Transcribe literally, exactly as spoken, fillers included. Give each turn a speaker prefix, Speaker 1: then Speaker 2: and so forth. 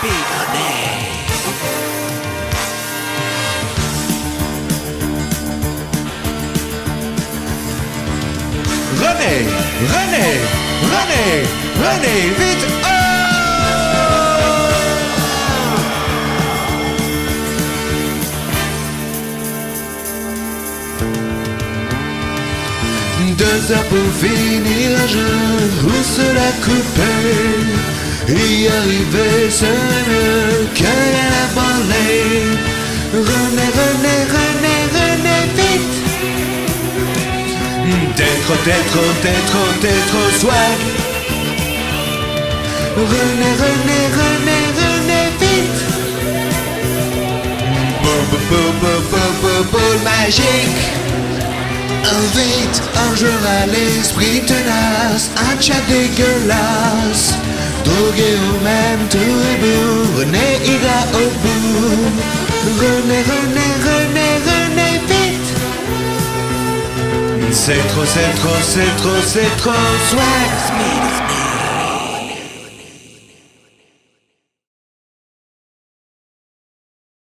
Speaker 1: René, René, René, René, vite! Oh! Deux heures pour finir un jeu où se la couper. Y arriver c'est mieux qu'à la branler. René, René, René, René, vite! T'es trop, t'es trop, t'es trop, t'es trop swag. René, René, René, René, vite! Boule, boule, boule, boule, boule, boule magique. Vite, un jeu à l'esprit tenace, un chat dégueulasse. Drogué ou même tout est beau, René ira au bout. René, René, René, René, vite! C'est trop, c'est trop, c'est trop, c'est trop swag.